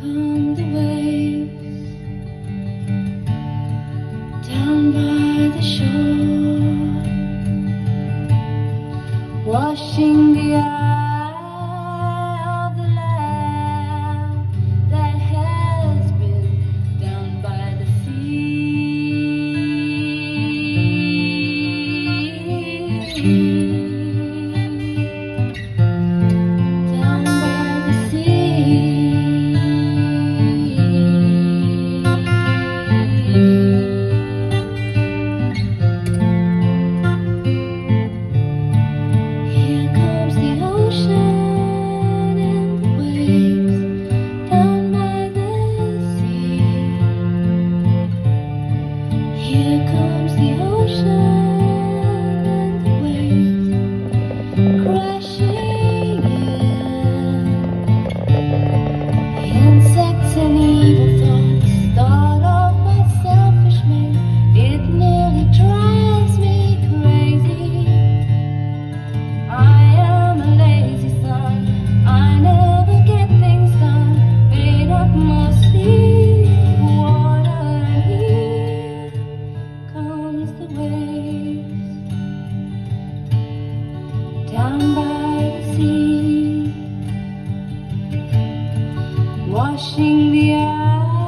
come the waves down by the shore, washing the eye of the land that has been down by the sea. Here comes the ocean and the waves crashing in. The insects and evil thoughts start off my selfish man. It nearly drives me crazy. I am a lazy son. I never get things done. Made up mostly water and heat. Comes the waves down by the sea, washing the eye